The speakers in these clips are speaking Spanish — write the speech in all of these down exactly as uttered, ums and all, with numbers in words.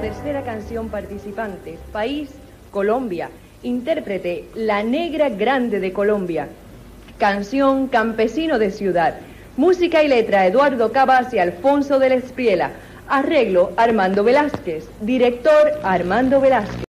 tercera canción participante. País, Colombia. Intérprete, La Negra Grande de Colombia. Canción, Campesino de Ciudad. Música y letra, Eduardo Cabas y Alfonso de la Espriela. Arreglo, Armando Velázquez. Director, Armando Velázquez.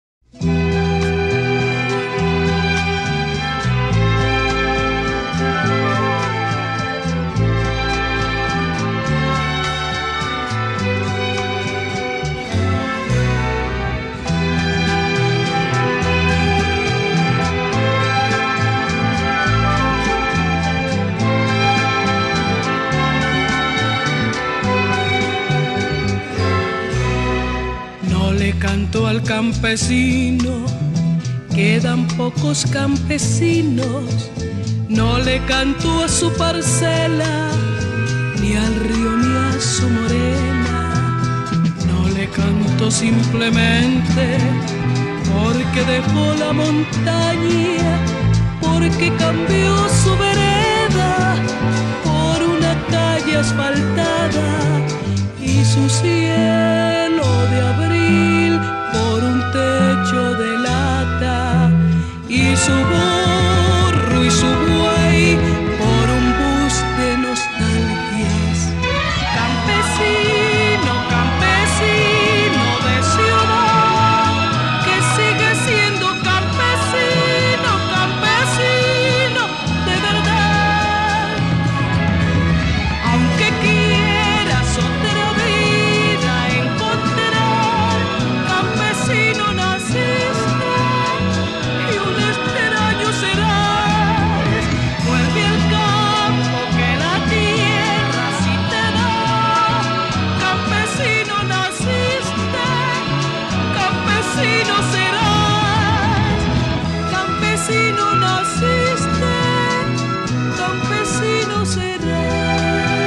Canto al campesino, quedan pocos campesinos. No le canto a su parcela, ni al río ni a su morena. No le canto simplemente porque dejó la montaña, porque cambió su vereda por una calle asfaltada y su cielo de abril por un techo de lata, y su burro y su buey por un bus de nostalgias. Campesino, campesino de ciudad, que sigue siendo campesino, campesino de verdad. Aunque quieras otra vida encontrar, campesino naciste y un extraño serás. Vuelve al campo que la tierra sí te da. Campesino naciste, campesino serás. Campesino naciste, campesino serás.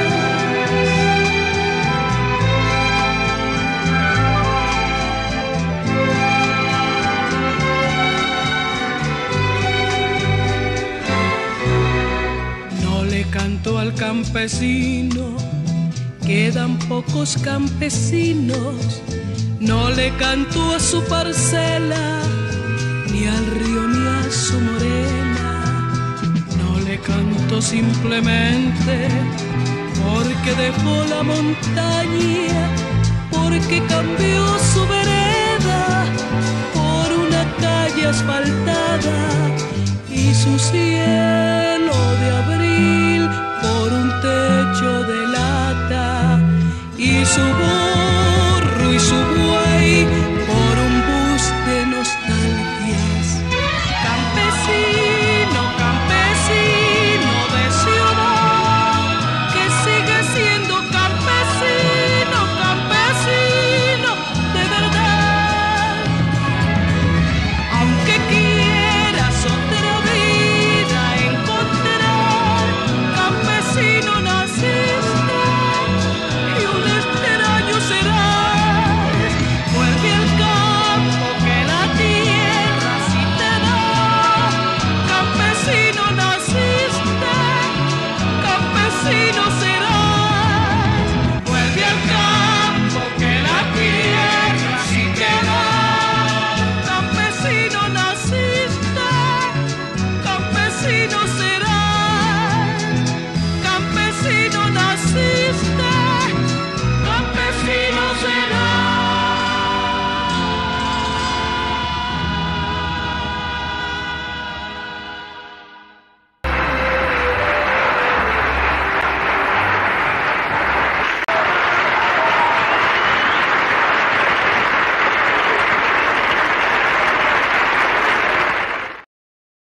No le canto al campesino, quedan pocos campesinos. No le canto a su parcela, ni al río ni a su morena. No le canto simplemente porque dejó la montaña, porque cambió su vereda por una calle asfaltada y su cielo de abril por un techo de lata, y su voz